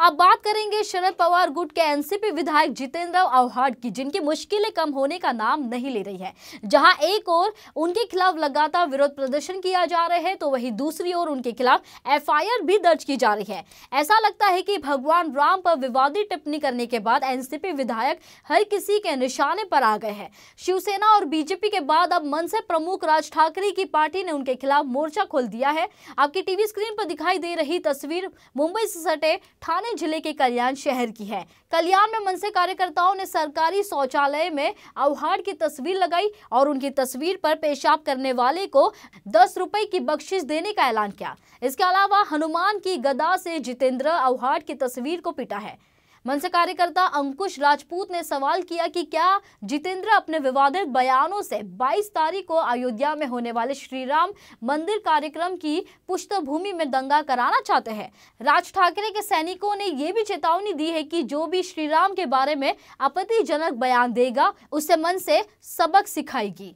अब बात करेंगे शरद पवार गुट के एनसीपी विधायक जितेंद्र आव्हाड की, जिनकी मुश्किलें कम होने का नाम नहीं ले रही है। जहां एक ओर उनके खिलाफ लगातार विरोध प्रदर्शन किया जा रहे हैं, तो वहीं दूसरी ओर उनके खिलाफ एफआईआर भी दर्ज की जा रही है। ऐसा लगता है कि भगवान राम पर विवादित टिप्पणी करने के बाद एनसीपी विधायक हर किसी के निशाने पर आ गए हैं। शिवसेना और बीजेपी के बाद अब मनसे प्रमुख राज ठाकरे की पार्टी ने उनके खिलाफ मोर्चा खोल दिया है। आपकी टीवी स्क्रीन पर दिखाई दे रही तस्वीर मुंबई से सटे ठाणे जिले के कल्याण शहर की है। कल्याण में मनसे कार्यकर्ताओं ने सरकारी शौचालय में आव्हाड की तस्वीर लगाई और उनकी तस्वीर पर पेशाब करने वाले को 10 रुपए की बख्शिश देने का ऐलान किया। इसके अलावा हनुमान की गदा से जितेंद्र आव्हाड की तस्वीर को पीटा है। मनसे कार्यकर्ता अंकुश राजपूत ने सवाल किया कि क्या जितेंद्र अपने विवादित बयानों से 22 तारीख को अयोध्या में होने वाले श्री राम मंदिर कार्यक्रम की पृष्ठभूमि में दंगा कराना चाहते हैं। राज ठाकरे के सैनिकों ने यह भी चेतावनी दी है कि जो भी श्री राम के बारे में आपत्तिजनक बयान देगा उसे मनसे सबक सिखाएगी।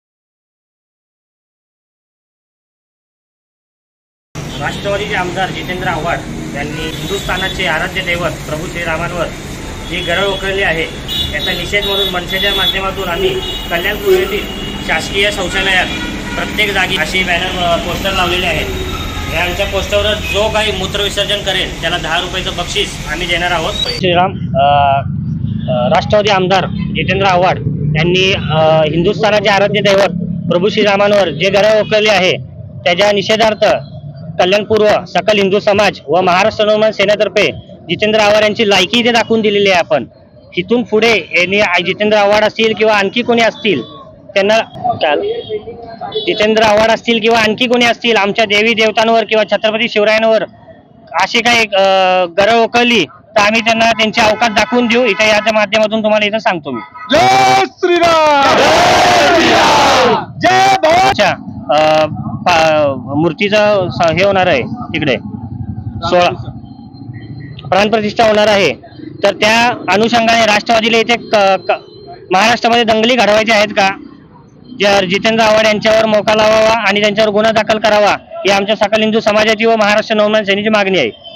राष्ट्रवादीचे आमदार जितेंद्र आव्हाड यांनी हिंदुस्थानाचे आराध्य दैवत प्रभू श्रीरामांवर जी गरळ उकळली आहे याचा निषेध म्हणून मनसेच्या माध्यमातून आम्ही कल्याणपूर येथील शासकीय शौचालयात प्रत्येक जागी अशी बॅनर पोस्टर लावलेले आहेत। यांच्या पोस्टरवर जो काही मूत्रविसर्जन करेल त्याला 10 रुपयाचं बक्षीस आम्ही देणार आहोत। श्रीराम राष्ट्रवादी आमदार जितेंद्र आव्हाड यांनी हिंदुस्थानाचे आराध्य दैवत प्रभू श्रीरामांवर जे गरळ उकळली आहे त्याच्या निषेधार्थ कल्याण पूर्व सकल हिंदू समाज व महाराष्ट्र नवनिर्माण सेनेतर्फे जितेंद्र आव्हाड यांची लायकी इथे दाखवून दिलेली आहे। आपण इथून पुढे यांनी जितेंद्र आव्हाड असतील किंवा आणखी कोणी असतील त्यांना जितेंद्र आव्हाड असतील किंवा आणखी कोणी असतील आमच्या देवी देवतांवर किंवा छत्रपती शिवरायांवर अशी काही गरळ उकळली तर आम्ही त्यांना त्यांची अवकाश दाखवून देऊ। इथे याच्या माध्यमातून तुम्हाला इथं सांगतो मी जय श्रीराम जय भवानी मूर्तीचं हे होणार आहे तिकडे 16 प्राणप्रतिष्ठा होणार आहे। तर त्या अनुषंगाने राष्ट्रवादीला इथे महाराष्ट्रामध्ये दंगली घडवायच्या आहेत का? जितेंद्र आव्हाड यांच्यावर मोका लावावा आणि त्यांच्यावर गुन्हा दाखल करावा ही आमच्या सकल हिंदू समाजाची व महाराष्ट्र नवनिर्माण सेनेची मागणी आहे।